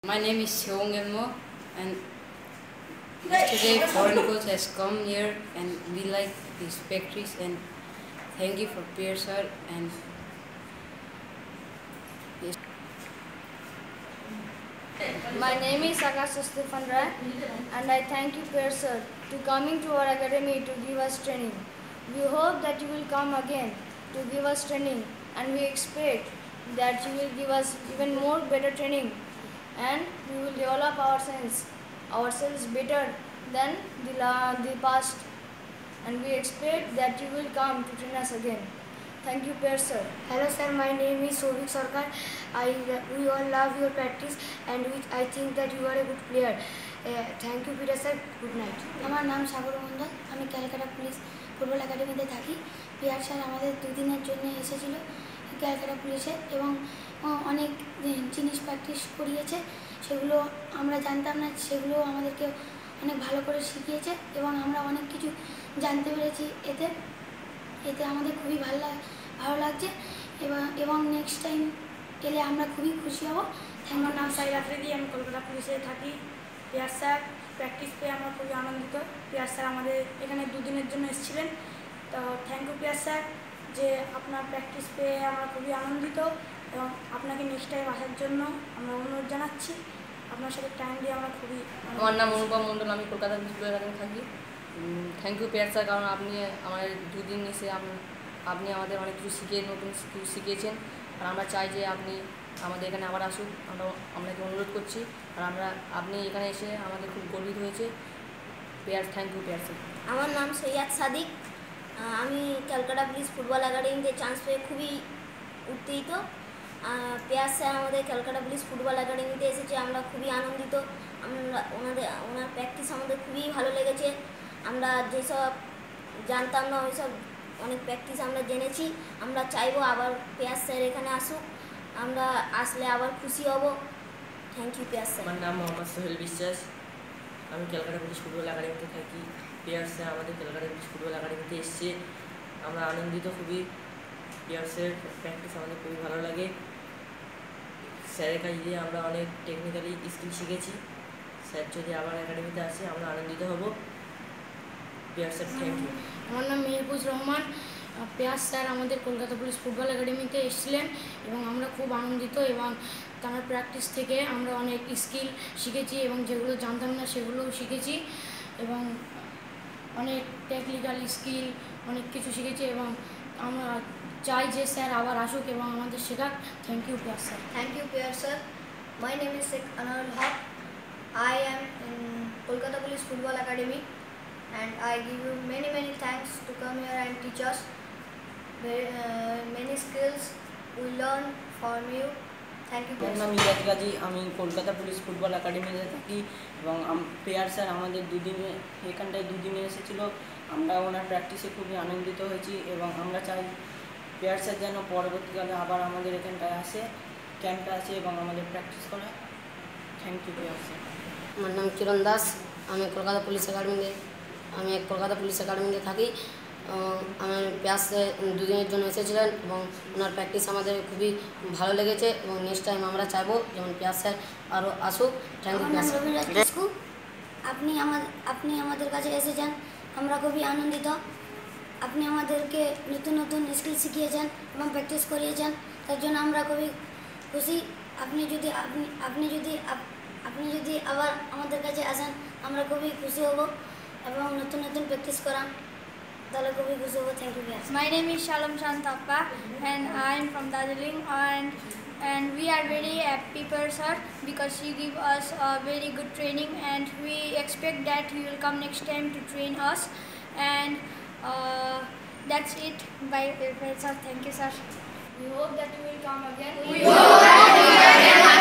My name is Seong Elmo, and yesterday foreign coach has come here and we like his practice, and thank you for Per sir and yes. My name is Akash Stefan Rai, and I thank you Per sir to coming to our academy to give us training. We hope that you will come again to give us training, and we expect that you will give us even more better training, and we will develop ourselves better than the past, and we expect that you will come to train us again. Thank you, Per sir. Hello sir, my name is Sovik Sarkar. We all love your practice and I think that you are a good player. Thank you, Per sir. Good night. আমার নাম সাগর মণ্ডল, আমি Calcutta police football একাডেমিতে থাকি। Peer sir আমাদের দুদিনের জন্য এসেছিল ক্যালকাটা পুলিশে এবং অনেক জিনিস প্র্যাকটিস করিয়েছে, সেগুলো আমরা জানতাম না, সেগুলো আমাদেরকে অনেক ভালো করে শিখিয়েছে এবং আমরা অনেক কিছু জানতে পেরেছি। এতে আমাদের খুবই ভালো লাগছে এবং নেক্সট টাইম এলে আমরা খুবই খুশি হব। আমার নাম সাইরা আফ্রিদি, আমি কলকাতা পুলিশে থাকি। পিয়ার স্যার প্র্যাকটিস পেয়ে আমরা খুবই আনন্দিত। পিয়ার স্যার আমাদের এখানে দুদিনের জন্য এসেছিলেন, তো থ্যাংক ইউ পিয়ার স্যার, যে আপনার প্র্যাকটিস পেয়ে আমরা খুবই আনন্দিত এবং আপনাকে নেক্সট টাইম আসার জন্য আমরা অনুরোধ জানাচ্ছি। আপনার সাথে টাইম দিয়ে আমরা খুবই। আমার নাম অনুপম মণ্ডল, আমি কলকাতা পুলিশ ফুটবল একাডেমি থাকি। থ্যাংক ইউ পিয়ার স্যার, কারণ আপনি আমাদের দুদিন এসে আপনি আমাদের অনেক কিছু নতুন কিছু শিখিয়েছেন, আর আমরা চাই যে আপনি আমাদের এখানে আবার আসুন। আপনাকে অনুরোধ করছি, আর আপনি এখানে এসে আমাদের খুব গর্বিত হয়েছে। Thank you Per sir. আমার নাম সৈয়দ সাদিক, আমি ক্যালকাটা পুলিশ ফুটবল একাডেমিতে চান্স পেয়ে খুবই উত্তেজিত। পিয়ার স্যার আমাদের ক্যালকাটা পুলিশ ফুটবল একাডেমিতে এসেছে, আমরা খুবই আনন্দিত। ওনার প্র্যাকটিস আমাদের খুবই ভালো লেগেছে। আমরা যেসব জানতাম না ওইসব অনেক প্র্যাকটিস আমরা জেনেছি। আমরা চাইবো আবার পিয়ার স্যার এখানে আসুক, আমরা আসলে আবার খুশি হব। Thank you Per sir. আমার নাম মোহাম্মদ সোহেল বিশ্বাস, আমি ক্যালকাটা পুলিশ ফুটবল একাডেমিতে থাকি। পিয়ার স্যার আমাদের ক্যালকাটা পুলিশ ফুটবল একাডেমিতে এসছে, আমরা আনন্দিত খুবই। পিয়ার স্যার প্র্যাকটিস আমাদের খুবই ভালো লাগে। স্যারের কাছ দিয়ে আমরা অনেক টেকনিক্যালি স্কিল শিখেছি। স্যার যদি আবার একাডেমিতে আসে আমরা আনন্দিত হব। Per sir thank you. আমার নাম মেহবুজ রহমান। পিয়ার স্যার আমাদের কলকাতা পুলিশ ফুটবল একাডেমিতে এসেছিলেন এবং আমরা খুব আনন্দিত, এবং তার প্র্যাকটিস থেকে আমরা অনেক স্কিল শিখেছি এবং যেগুলো জানতাম না সেগুলোও শিখেছি, এবং অনেক টেকনিক্যাল স্কিল অনেক কিছু শিখেছি, এবং আমরা চাই যে স্যার আবার আসুক এবং আমাদের শেখাক। Thank you Per sir. Thank you, Per sir. My name is Sheikh Anarul Haq. I am in Kolkata Police Football Academy, and I give you many thanks to come here and teach us. Many skills we learn from you. Thank you, Per আমার sir. নাম ইরাজ গাজী, আমি Kolkata police football একাডেমিতে থাকি এবং pair sir আমাদের এখানটায় দুদিনে এসেছিল। আমরা ওনার প্র্যাকটিসে খুবই আনন্দিত হয়েছি এবং আমরা চাই পেয়ার স্যার যেন পরবর্তীকালে আবার আমাদের এখানটায় আসে, ক্যাম্পে আসে এবং আমাদের প্র্যাকটিস করে। Thank you Per sir. আমার নাম কিরণ দাস, আমি কলকাতা পুলিশ একাডেমিতে থাকি। আমার পিয়ার স্যার দুদিনের জন্য এসেছিলেন এবং ওনার প্র্যাকটিস আমাদের খুবই ভালো লেগেছে এবং নেক্সট টাইম আমরা চাইবো যেমন পিয়ার স্যার আরও আসুক। Thank you Per sir. আপনি আমাদের কাছে এসেছেন, আমরা খুবই আনন্দিত। আপনি আমাদেরকে নতুন স্কিল শিখিয়েছেন এবং প্র্যাকটিস করিয়েছেন, তার জন্য আমরা খুবই খুশি। আপনি যদি আবার আমাদের কাছে আসেন আমরা খুবই খুশি হব এবং নতুন প্র্যাকটিস করান, তাহলে খুবই খুশি হব। Thank you. My name is Shalom Shantappa and I am from Darjeeling, and we are very happy Per sir because he give us a very good training, and we expect that he will come next time to train us, and that's it. Bye Per sir. Thank you sir. We hope that you will come again. We hope that you will come again.